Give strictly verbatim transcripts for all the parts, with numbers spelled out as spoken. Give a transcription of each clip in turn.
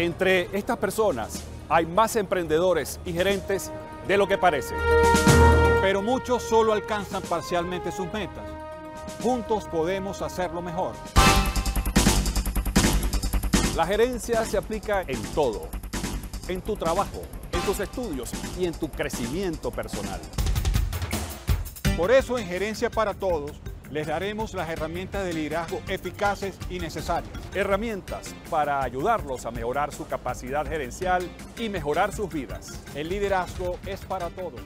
Entre estas personas hay más emprendedores y gerentes de lo que parece. Pero muchos solo alcanzan parcialmente sus metas. Juntos podemos hacerlo mejor. La gerencia se aplica en todo, en tu trabajo, en tus estudios y en tu crecimiento personal. Por eso en Gerencia para Todos les daremos las herramientas de liderazgo eficaces y necesarias. Herramientas para ayudarlos a mejorar su capacidad gerencial y mejorar sus vidas. El liderazgo es para todos.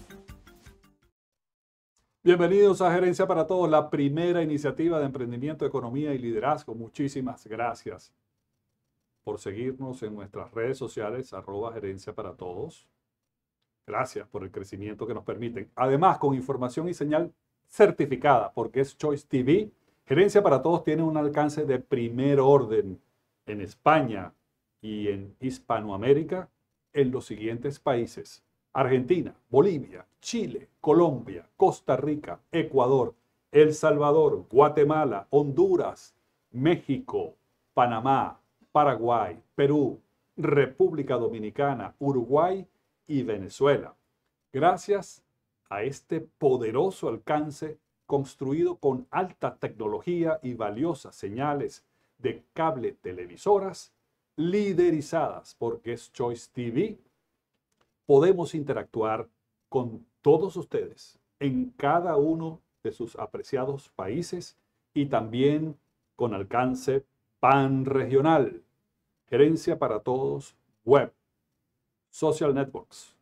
Bienvenidos a Gerencia para Todos, la primera iniciativa de emprendimiento, economía y liderazgo. Muchísimas gracias por seguirnos en nuestras redes sociales, arroba Gerencia para Todos. Gracias por el crecimiento que nos permiten. Además, con información y señal certificada, porque es Choice T V. Gerencia para Todos tiene un alcance de primer orden en España y en Hispanoamérica en los siguientes países: Argentina, Bolivia, Chile, Colombia, Costa Rica, Ecuador, El Salvador, Guatemala, Honduras, México, Panamá, Paraguay, Perú, República Dominicana, Uruguay y Venezuela. Gracias a este poderoso alcance construido con alta tecnología y valiosas señales de cable televisoras liderizadas por Guest Choice T V, podemos interactuar con todos ustedes en cada uno de sus apreciados países y también con alcance panregional. Gerencia para Todos, web, social networks,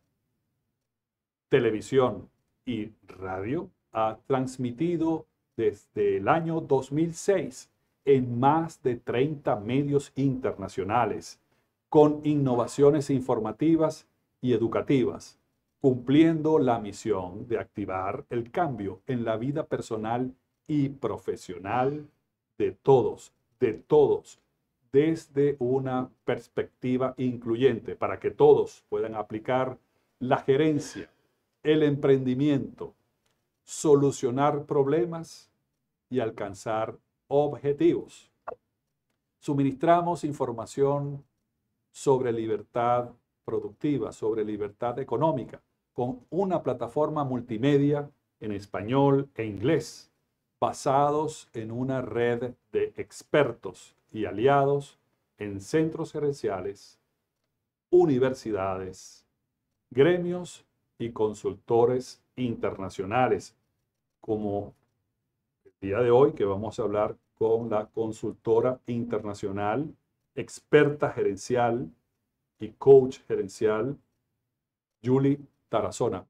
televisión y radio ha transmitido desde el año dos mil seis en más de treinta medios internacionales con innovaciones informativas y educativas, cumpliendo la misión de activar el cambio en la vida personal y profesional de todos, de todos, desde una perspectiva incluyente, para que todos puedan aplicar la gerencia, el emprendimiento, solucionar problemas y alcanzar objetivos. Suministramos información sobre libertad productiva, sobre libertad económica, con una plataforma multimedia en español e inglés, basados en una red de expertos y aliados en centros gerenciales, universidades, gremios y consultores internacionales, como el día de hoy, que vamos a hablar con la consultora internacional, experta gerencial y coach gerencial, Julie Tarazona.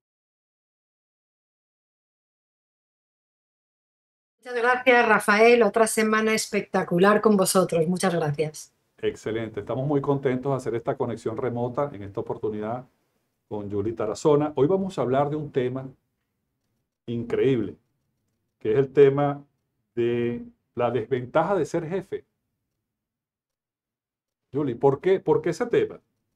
Muchas gracias, Rafael. Otra semana espectacular con vosotros. Muchas gracias. Excelente. Estamos muy contentos de hacer esta conexión remota en esta oportunidad con Julie Tarazona. Hoy vamos a hablar de un tema increíble, que es el tema de la desventaja de ser jefe. Julie, ¿por qué, ¿por qué ese tema?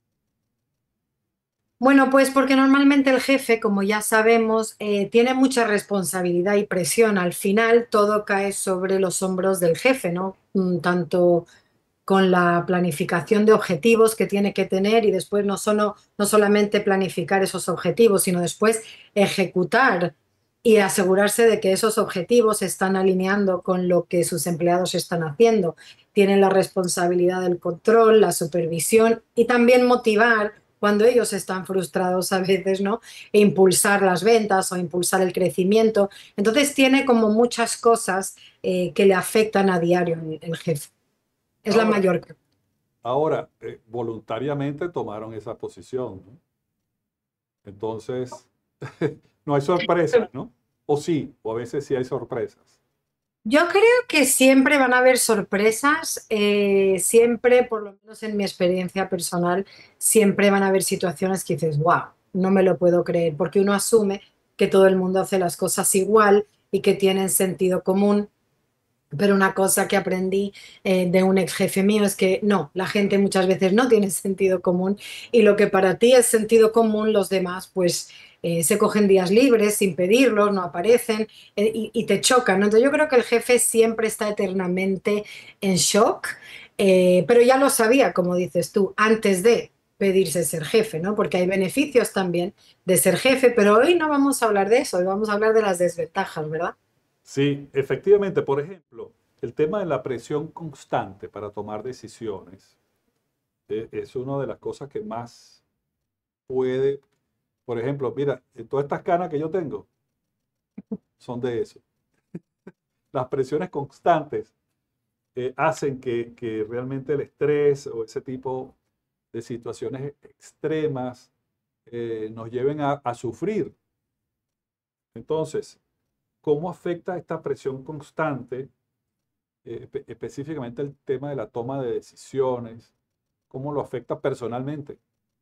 Bueno, pues porque normalmente el jefe, como ya sabemos, eh, tiene mucha responsabilidad y presión. Al final todo cae sobre los hombros del jefe, ¿no? Mm, Tanto con la planificación de objetivos que tiene que tener y después no solo, no solamente planificar esos objetivos, sino después ejecutar y asegurarse de que esos objetivos se están alineando con lo que sus empleados están haciendo. Tienen la responsabilidad del control, la supervisión y también motivar cuando ellos están frustrados a veces, ¿no? E impulsar las ventas o impulsar el crecimiento. Entonces tiene como muchas cosas eh, que le afectan a diario el, el jefe. Es Ahora, la mayor. ahora eh, voluntariamente tomaron esa posición, ¿no? Entonces, no hay sorpresas, ¿no? O sí, o a veces sí hay sorpresas. Yo creo que siempre van a haber sorpresas, eh, siempre, por lo menos en mi experiencia personal, siempre van a haber situaciones que dices, wow, no me lo puedo creer, porque uno asume que todo el mundo hace las cosas igual y que tienen sentido común. Pero una cosa que aprendí eh, de un ex jefe mío es que no, la gente muchas veces no tiene sentido común y lo que para ti es sentido común, los demás pues eh, se cogen días libres sin pedirlos, no aparecen eh, y, y te chocan, ¿no? Entonces yo creo que el jefe siempre está eternamente en shock Eh, pero ya lo sabía, como dices tú, antes de pedirse ser jefe, ¿no? Porque hay beneficios también de ser jefe, pero hoy no vamos a hablar de eso, hoy vamos a hablar de las desventajas, ¿verdad? Sí, efectivamente, por ejemplo, el tema de la presión constante para tomar decisiones eh, es una de las cosas que más puede, por ejemplo, mira, eh, todas estas canas que yo tengo son de eso. Las presiones constantes eh, hacen que, que realmente el estrés o ese tipo de situaciones extremas eh, nos lleven a, a sufrir. Entonces, ¿cómo afecta esta presión constante, eh, espe- específicamente el tema de la toma de decisiones? ¿Cómo lo afecta personalmente?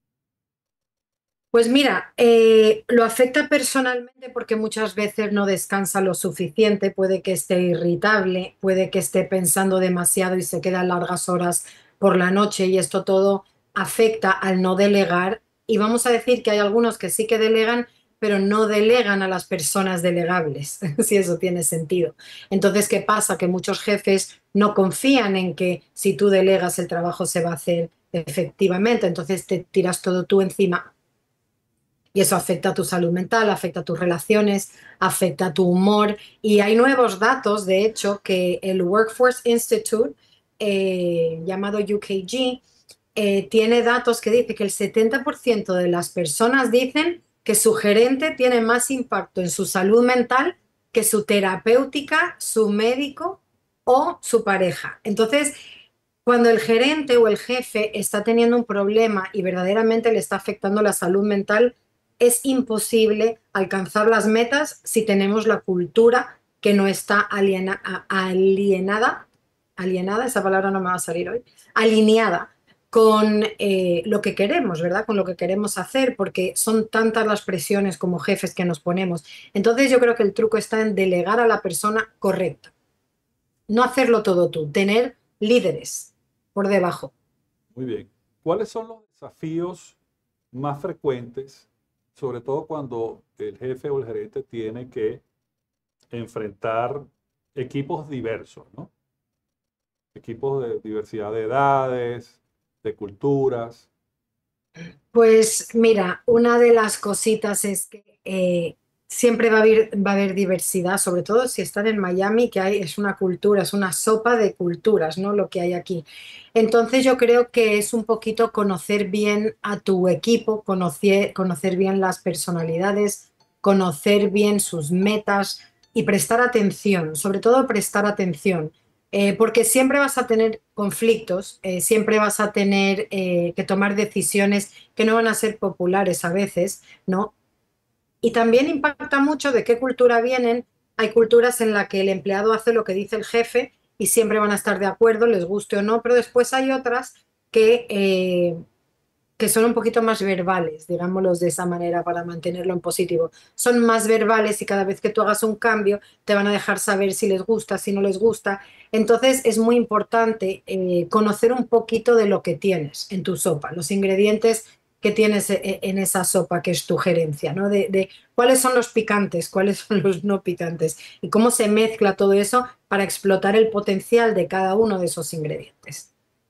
Pues mira, eh, lo afecta personalmente porque muchas veces no descansa lo suficiente, puede que esté irritable, puede que esté pensando demasiado y se quedan largas horas por la noche y esto todo afecta al no delegar. Y vamos a decir que hay algunos que sí que delegan, pero no delegan a las personas delegables, si eso tiene sentido. Entonces, ¿qué pasa? Que muchos jefes no confían en que si tú delegas el trabajo se va a hacer efectivamente, entonces te tiras todo tú encima y eso afecta a tu salud mental, afecta a tus relaciones, afecta a tu humor. Y hay nuevos datos, de hecho, que el Workforce Institute, eh, llamado U K G, eh, tiene datos que dice que el setenta por ciento de las personas dicen que su gerente tiene más impacto en su salud mental que su terapéutica, su médico o su pareja. Entonces, cuando el gerente o el jefe está teniendo un problema y verdaderamente le está afectando la salud mental, es imposible alcanzar las metas si tenemos la cultura que no está aliena, alienada, alienada, esa palabra no me va a salir hoy, alineada con eh, lo que queremos, ¿verdad? Con lo que queremos hacer, porque son tantas las presiones como jefes que nos ponemos. Entonces yo creo que el truco está en delegar a la persona correcta, no hacerlo todo tú, tener líderes por debajo. Muy bien. ¿Cuáles son los desafíos más frecuentes, sobre todo cuando el jefe o el gerente tiene que enfrentar equipos diversos, ¿no? Equipos de diversidad de edades, de culturas? Pues mira, una de las cositas es que eh, siempre va a haber, va a haber diversidad, sobre todo si están en Miami, que hay, es una cultura, es una sopa de culturas, ¿no? Lo que hay aquí. Entonces yo creo que es un poquito conocer bien a tu equipo, conocer, conocer bien las personalidades, conocer bien sus metas y prestar atención, sobre todo prestar atención. Eh, porque siempre vas a tener conflictos, eh, siempre vas a tener eh, que tomar decisiones que no van a ser populares a veces, ¿no? Y también impacta mucho de qué cultura vienen. Hay culturas en las que el empleado hace lo que dice el jefe y siempre van a estar de acuerdo, les guste o no, pero después hay otras que, eh, que son un poquito más verbales, digámoslos de esa manera para mantenerlo en positivo. Son más verbales y cada vez que tú hagas un cambio te van a dejar saber si les gusta, si no les gusta. Entonces es muy importante eh, conocer un poquito de lo que tienes en tu sopa, los ingredientes que tienes e- en esa sopa que es tu gerencia, ¿no? De, de cuáles son los picantes, cuáles son los no picantes y cómo se mezcla todo eso para explotar el potencial de cada uno de esos ingredientes.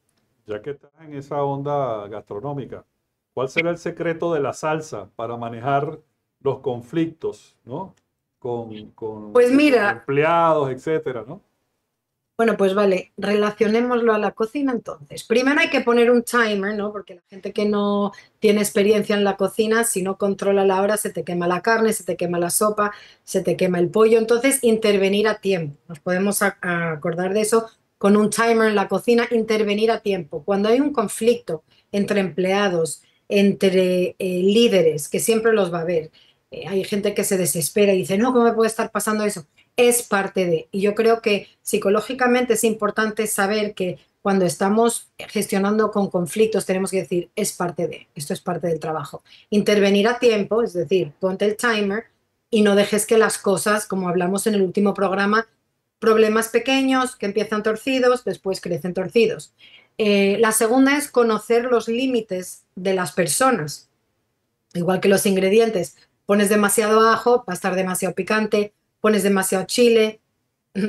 Ya que estás en esa onda gastronómica, ¿cuál será el secreto de la salsa para manejar los conflictos, ¿no? Con, con, Pues con mira, empleados, etcétera, ¿no? bueno, pues vale, relacionémoslo a la cocina entonces. Primero hay que poner un timer, ¿no? Porque la gente que no tiene experiencia en la cocina, si no controla la hora, se te quema la carne, se te quema la sopa, se te quema el pollo. Entonces, intervenir a tiempo. Nos podemos a- a acordar de eso con un timer en la cocina, intervenir a tiempo. Cuando hay un conflicto entre empleados, entre eh, líderes, que siempre los va a haber, eh, hay gente que se desespera y dice, no, ¿cómo me puede estar pasando eso? Es parte de. Y yo creo que psicológicamente es importante saber que cuando estamos gestionando con conflictos tenemos que decir, es parte de, esto es parte del trabajo. Intervenir a tiempo, es decir, ponte el timer y no dejes que las cosas, como hablamos en el último programa, problemas pequeños que empiezan torcidos, después crecen torcidos. Eh, la segunda es conocer los límites de las personas, igual que los ingredientes. Pones demasiado ajo, va a estar demasiado picante, pones demasiado chile,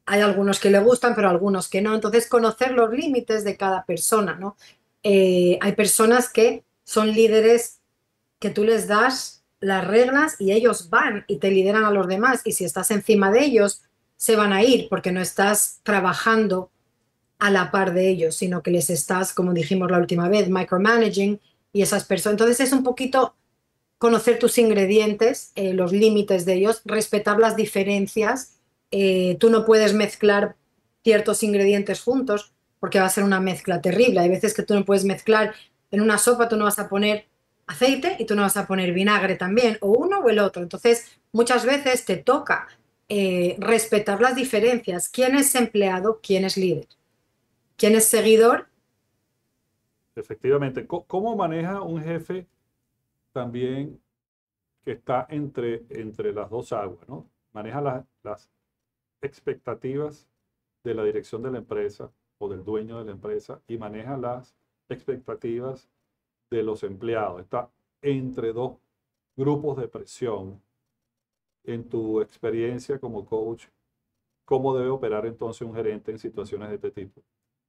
hay algunos que le gustan, pero algunos que no. Entonces, conocer los límites de cada persona, ¿no? Eh, hay personas que son líderes que tú les das las reglas y ellos van y te lideran a los demás. Y si estás encima de ellos, se van a ir porque no estás trabajando a la par de ellos, sino que les estás, como dijimos la última vez, micromanaging y esas personas. Entonces es un poquito conocer tus ingredientes, eh, los límites de ellos, respetar las diferencias. Eh, tú no puedes mezclar ciertos ingredientes juntos porque va a ser una mezcla terrible. Hay veces que tú no puedes mezclar en una sopa, tú no vas a poner aceite y tú no vas a poner vinagre también, o uno o el otro. Entonces, muchas veces te toca eh, respetar las diferencias. ¿Quién es empleado? ¿Quién es líder? ¿Quién es seguidor? Efectivamente. ¿Cómo, cómo maneja un jefe también que está entre, entre las dos aguas, ¿no? Maneja la- las expectativas de la dirección de la empresa o del dueño de la empresa y maneja las expectativas de los empleados. Está entre dos grupos de presión. En tu experiencia como coach, ¿cómo debe operar entonces un gerente en situaciones de este tipo?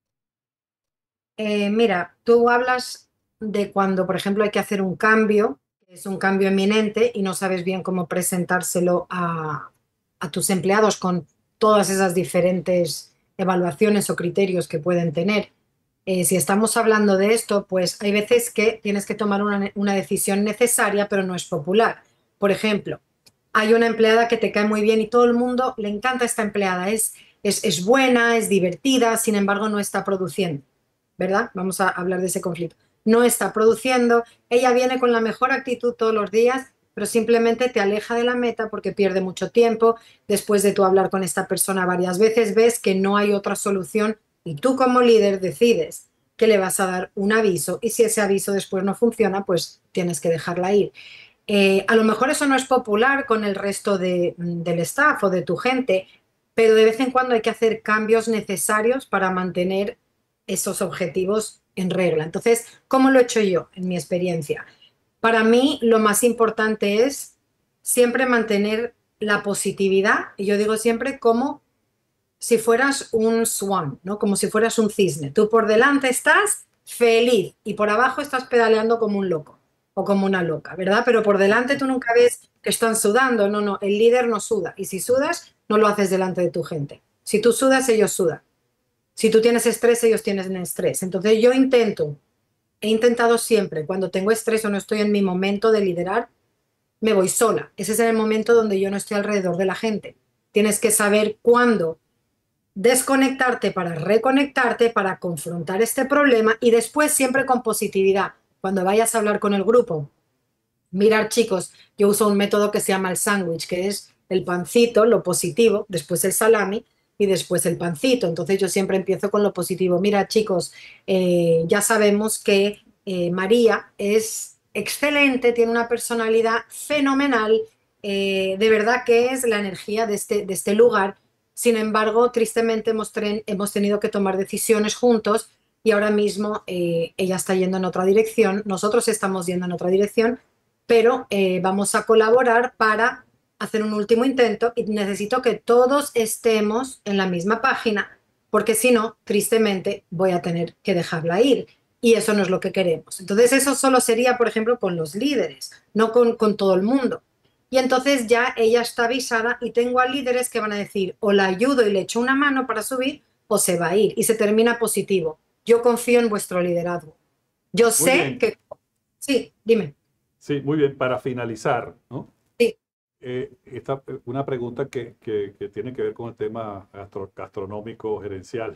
Eh, mira, tú hablas de cuando, por ejemplo, hay que hacer un cambio, que es un cambio eminente y no sabes bien cómo presentárselo a, a tus empleados con todas esas diferentes evaluaciones o criterios que pueden tener. Eh, si estamos hablando de esto, pues hay veces que tienes que tomar una, una decisión necesaria, pero no es popular. Por ejemplo, hay una empleada que te cae muy bien y todo el mundo le encanta esta empleada, es, es, es buena, es divertida, sin embargo no está produciendo, ¿verdad? Vamos a hablar de ese conflicto. No está produciendo, ella viene con la mejor actitud todos los días, pero simplemente te aleja de la meta porque pierde mucho tiempo. Después de tú hablar con esta persona varias veces, ves que no hay otra solución y tú como líder decides que le vas a dar un aviso y si ese aviso después no funciona, pues tienes que dejarla ir. Eh, a lo mejor eso no es popular con el resto de, del staff o de tu gente, pero de vez en cuando hay que hacer cambios necesarios para mantener esos objetivos en regla. Entonces, ¿cómo lo he hecho yo en mi experiencia? Para mí lo más importante es siempre mantener la positividad, y yo digo siempre como si fueras un swan, ¿no? Como si fueras un cisne. Tú por delante estás feliz y por abajo estás pedaleando como un loco o como una loca, ¿verdad? Pero por delante tú nunca ves que están sudando. No, no, el líder no suda. Y si sudas, no lo haces delante de tu gente. Si tú sudas, ellos sudan. Si tú tienes estrés, ellos tienen estrés. Entonces yo intento, he intentado siempre, cuando tengo estrés o no estoy en mi momento de liderar, me voy sola. Ese es el momento donde yo no estoy alrededor de la gente. Tienes que saber cuándo desconectarte para reconectarte, para confrontar este problema y después siempre con positividad. Cuando vayas a hablar con el grupo, mirar chicos, yo uso un método que se llama el sándwich, que es el pancito, lo positivo, después el salami y después el pancito. Entonces yo siempre empiezo con lo positivo. Mira chicos, eh, ya sabemos que eh, María es excelente, tiene una personalidad fenomenal, eh, de verdad que es la energía de este, de este lugar. Sin embargo, tristemente hemos, hemos tenido que tomar decisiones juntos y ahora mismo eh, ella está yendo en otra dirección, nosotros estamos yendo en otra dirección, pero eh, vamos a colaborar para hacer un último intento y necesito que todos estemos en la misma página, porque si no, tristemente voy a tener que dejarla ir y eso no es lo que queremos. Entonces eso solo sería, por ejemplo, con los líderes, no con, con todo el mundo. Y entonces ya ella está avisada y tengo a líderes que van a decir o la ayudo y le echo una mano para subir o se va a ir y se termina positivo. Yo confío en vuestro liderazgo. Yo Muy sé bien. que... Sí, dime. Sí, muy bien. Para finalizar, ¿no? Sí. Eh, esta, una pregunta que, que, que tiene que ver con el tema gastro, gastronómico gerencial.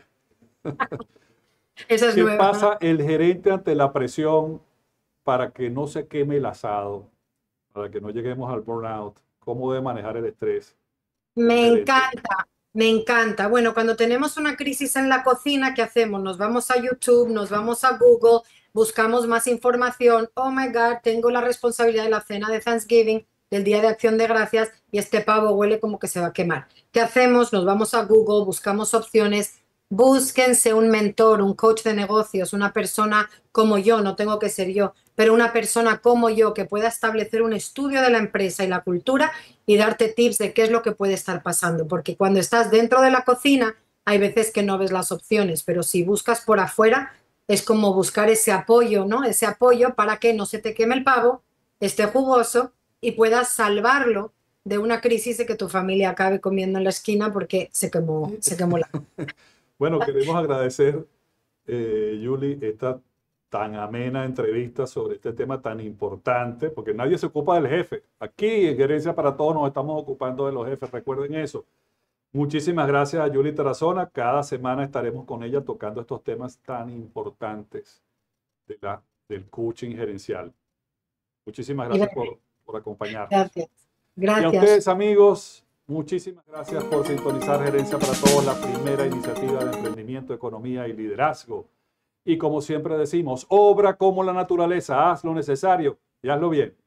Esa es ¿Qué nueva. pasa el gerente ante la presión para que no se queme el asado, para que no lleguemos al burnout? ¿Cómo debe manejar el estrés un Me gerente? encanta, me encanta. Bueno, cuando tenemos una crisis en la cocina, ¿qué hacemos? Nos vamos a YouTube, nos vamos a Google, buscamos más información. Oh my God, tengo la responsabilidad de la cena de Thanksgiving, del Día de Acción de Gracias, y este pavo huele como que se va a quemar. ¿Qué hacemos? Nos vamos a Google, buscamos opciones. búsquense un mentor, un coach de negocios, una persona como yo, no tengo que ser yo, pero una persona como yo que pueda establecer un estudio de la empresa y la cultura y darte tips de qué es lo que puede estar pasando, porque cuando estás dentro de la cocina hay veces que no ves las opciones, pero si buscas por afuera es como buscar ese apoyo, ¿no? Ese apoyo para que no se te queme el pavo, esté jugoso y puedas salvarlo de una crisis de que tu familia acabe comiendo en la esquina porque se quemó, se quemó la... Bueno, queremos agradecer, eh, Julie, esta tan amena entrevista sobre este tema tan importante, porque nadie se ocupa del jefe. Aquí en Gerencia para Todos nos estamos ocupando de los jefes, recuerden eso. Muchísimas gracias a Julie Tarazona. Cada semana estaremos con ella tocando estos temas tan importantes de la, del coaching gerencial. Muchísimas gracias por, por acompañarnos. Gracias. Gracias. Y a ustedes, amigos, muchísimas gracias por sintonizar Gerencia para Todos, la primera iniciativa de emprendimiento, economía y liderazgo. Y como siempre decimos, obra como la naturaleza, haz lo necesario y hazlo bien.